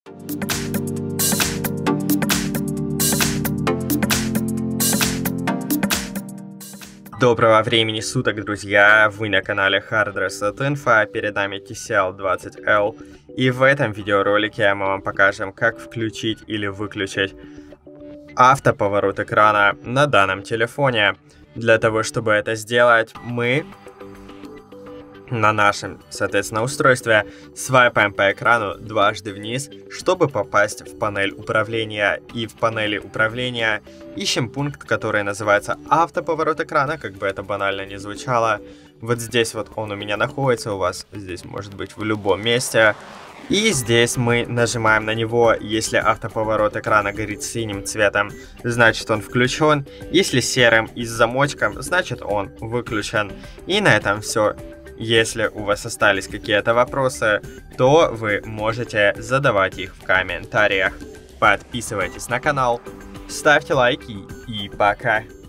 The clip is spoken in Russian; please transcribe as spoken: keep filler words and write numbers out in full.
Доброго времени суток, друзья! Вы на канале Hard Reset Info, перед нами ти си эл двадцать эл, и в этом видеоролике мы вам покажем, как включить или выключить автоповорот экрана на данном телефоне. Для того, чтобы это сделать, мы на нашем, соответственно, устройстве свайпаем по экрану дважды вниз, чтобы попасть в панель управления. И в панели управления ищем пункт, который называется автоповорот экрана, как бы это банально не звучало. Вот здесь вот он у меня находится, у вас здесь может быть в любом месте. И здесь мы нажимаем на него. Если автоповорот экрана горит синим цветом, значит он включен. Если серым и с замочком, значит он выключен. И на этом все. Если у вас остались какие-то вопросы, то вы можете задавать их в комментариях. Подписывайтесь на канал, ставьте лайки и пока!